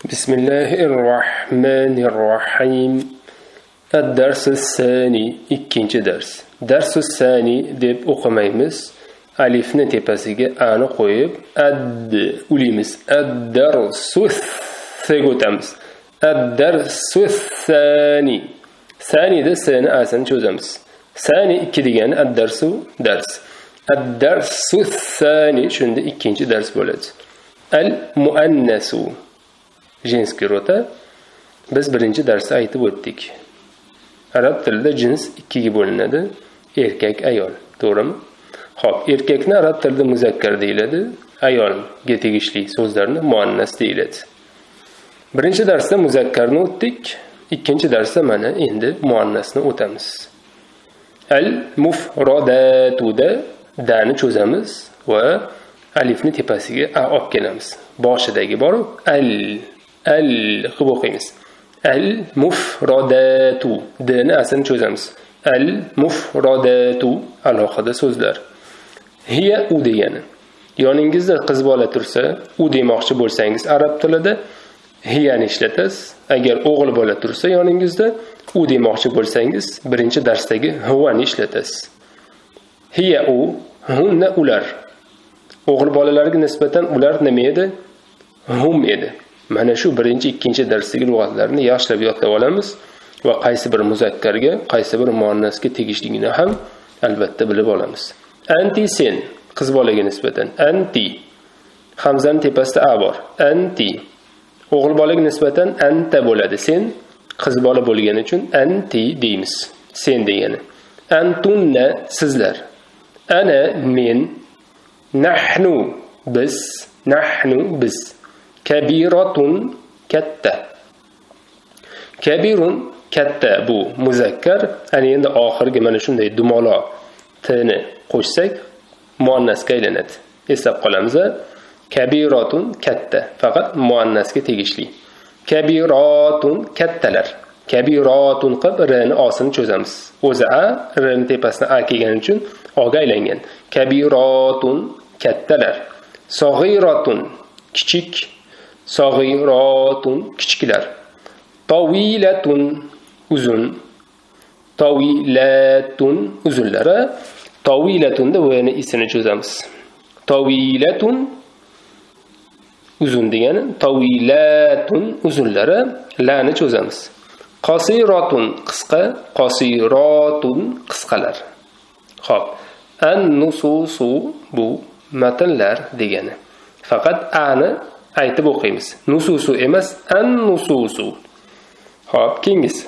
Bismillahirrahmanirrahim. Ad-dars as-sani, ikkinchi dars. Dars as-sani deb o'qimaymiz. Alifni tepasiga ani qo'yib, ad ulimiz. Ad-darsu deb o'tamiz. Ad-darsu as-sani. Sani de sani asini cho'zamiz. Sani 2 degani ad-darsu dars. Ad-darsu as-sani shunda ikkinchi dars bo'ladi. Al-muannasu jinski rota. Biz birinchi darsda aytib o'tdik. Arab tilida jins 2 ga bo'linadi. Erkak, ayol. To'g'rimi? Xo'p, erkakni arab tilida muzakkar deyiladi, ayolga tegishli so'zlarni muannas deyiladi. Birinchi darsda muzakkarni o'tdik, ikkinchi darsda mana endi muannasni o'tamiz. Al-mufradatuda dani cho'zamiz va alifni tepasiga a olib kelamiz. Boshidagi bor al qilib o'qiymiz. Al-mufradatu dani asini cho'zamiz. Al-mufradatu alohida so'zlar. Hiya u degani. Yoningizda qiz bola tursa, u demoqchi bo'lsangiz arab tilida hiyani ishlatasiz. Agar o'g'il bola tursa yoningizda, u demoqchi bo'lsangiz birinchi darsdagi huvani ishlatasiz. Hiya u, hunna ular. O'g'il bolalarga nisbatan ular nima edi? Hum edi. Mana shu birinchi, ikkinchi darsdagi lug'atlarni yaxshilab yodlab olamiz va qaysi bir muzakkarga, qaysi bir muannasga tegishligini ham albatta bilib olamiz. Anti sen, qiz bolaga nisbatan anti. Hamzaning tepasida a bor. Anti. O'g'il bolaga nisbatan anta bo'ladi. Sen qiz bola bo'lgani uchun anti deymiz. Sen degani. Antunna sizlar. Ana men. Nahnu biz. Nahnu biz. Kabiratun katta. Kabirun katta bu muzakkar. Ana endi oxirgi mana shunday dumalo tni qo'shsak muannasga aylanadi. Eslab qolamiz. Kabiratun katta, faqat muannasga tegishli. Kabiratun kattalar. Kabiratun qilib rni osini cho'zamiz. O'zi a, rni tepasida a kelgani uchun oga aylangan. Kabiratun kattalar. Sag'iratun kichik. Sag'iratun kichiklar. Tawilatun uzun. Tawilatun uzunlari. Tawilatunda o'yini isini cho'zamiz. Tawilatun uzun degani, tawilatun uzunlari, lani cho'zamiz. Qasiratun qisqa, qasiratun qisqalar. Xo'p, an-nususu bu matnlar degani. Faqat ani aytib o'qiymiz. Nususu emas, an-nususu. Xo'p, keyingisi.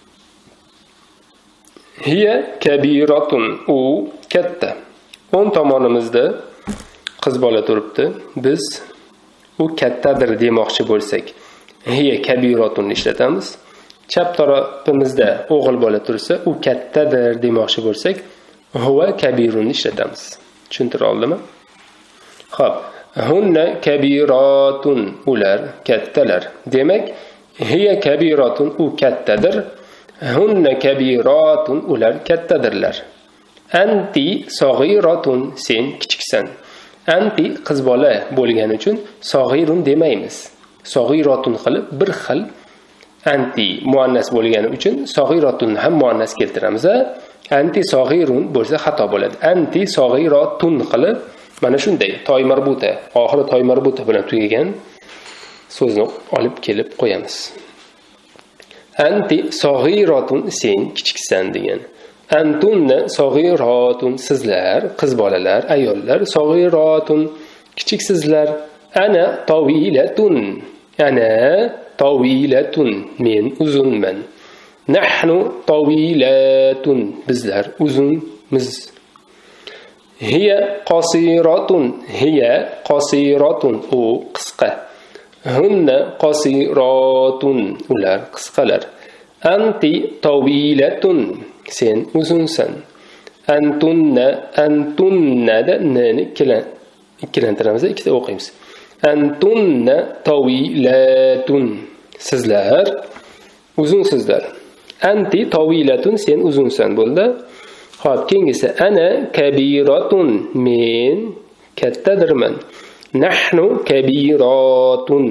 Hiya kabiratun, u katta. O'ng tomonimizda qiz bola turibdi. Biz u kattadir demoqchi bo'lsak, hiya kabiratun ishlatamiz. Chap tarafimizda o'g'il bola tursa, u kattadir demoqchi bo'lsak, huwa kabirun ishlatamiz. Tushuntira oldimmi? Xo'p, hunna kabiratun, ular kattalar. Demak, hiya kabiratun, u kattadir. Hunna kabiratun, ular kattadirlar. Anti sag'iratun, sen kichiksan. Anti qiz bola bo'lgani uchun sag'irun demaymiz. Sag'iratun qilib bir xil anti muannas bo'lgani uchun sag'iratun ham muannas keltiramiz. Anti sag'irun bo'lsa xato bo'ladi. Anti sag'iratun qilib mana shunday toy marbuta, oxiri toy marbuta bilan tugagan so'zni olib kelib qo'yamiz. Anti sag'iratun, sen kichiksan degan. Antunna sag'iratun, sizlar, qiz bolalar, ayollar, sag'iratun, kichiksizlar. Ana tawilatun, ana tawilatun, men uzunman. Nahnu tawilatun, bizlar uzunmiz. Hiya qasiratun, hiya qasiratun, u qisqa. Hunna qasiratun, ular qisqalar. Anti tawilatun, sen uzunsan. Antunna, antunna da nani ikkilantiramiz, ikkita o'qiymiz. Antunna tawilatun, sizlar uzunsizlar. Anti tawilatun, sen uzunsan bo'ldi. Xo'p, keyingisi ana kabiratun, men kattadirman. Nahnu kabiratun,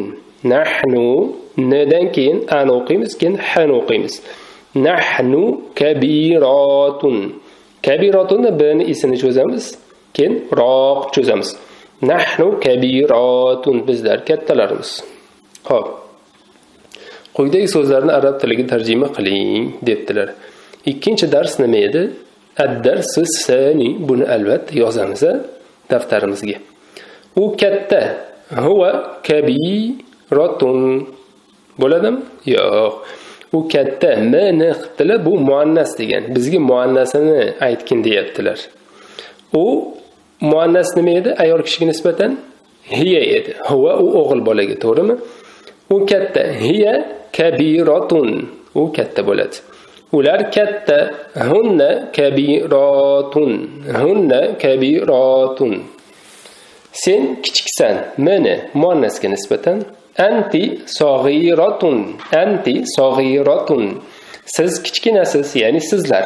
Nahnu nedan keyin an o'qiymiz, keyin han o'qiymiz. Nahnu kabiratun. Kabiratun bni isini cho'zamiz, keyin roq cho'zamiz. Nahnu kabiratun, bizlar kattalarimiz. Xo'p. Quyidagi so'zlarni arab tiliga tarjima qiling debdilar. Ikkinchi dars nima edi? Ad-darsu sani. Buni albatta yozamiz daftarimizga. U katta. Huwa kabiratun. Bo'ladimi? Yo'q. U katta. Mana qilibdilar, bu muannas degan. Bizga muannasini aytgin deyaptilar. U muannas nima edi? Ayol kishiga nisbatan hiya edi. Huwa u o'g'il bolaga, to'g'rimi? U katta. Hiya kabiratun. U katta bo'ladi. Ular katta. Hunna kabiratun. Hunna kabiratun. Sen kichiksan. Mana muannasga nisbatan anti saghiratun. Anti saghiratun. Siz kichkinasiz, ya'ni sizlar.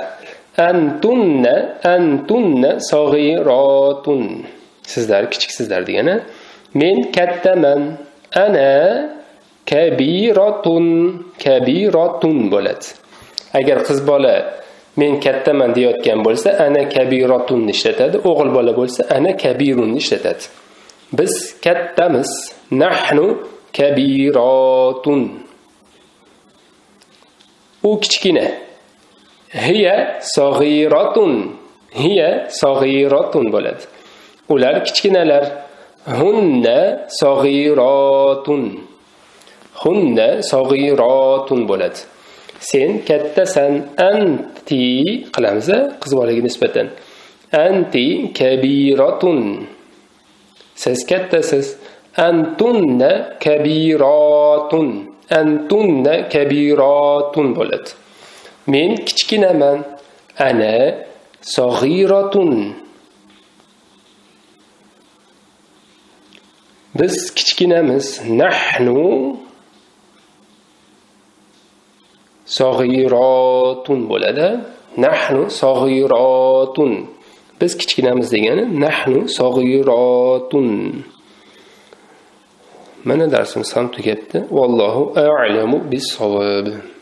Antunna saghiratun. Sizlar kichiksizlar degani. Men kattaman. Ana kabiratun bo'ladi. Agar qiz bola men kattaman deyotgan bo'lsa, ana kabiratun ishlatadi. O'g'il bola bo'lsa, ana kabirun ishlatadi. Biz kattamiz. Nahnu kabiratun. U kichkina. Hiya saghiratun. Hiya saghiratun bo'ladi. Ular kichkinalar. Hunna saghiratun. Hunna saghiratun bo'ladi. Sen kattasan. Anti qilamiz qiz bolaga nisbatan. Anti kabiratun. Siz kattasiz. Antunna kabiratun. Antunna kabiratun bo'ladi. Men kichkinaman. Ana saghiratun. Biz kichkinamiz. Nahnu saghiratun bo'ladi. Nahnu saghiratun. Biz kichkinamiz degani nahnu saghiratun. Mana darsimiz ham tugabdi. Vallohu a'lamu bis-savob.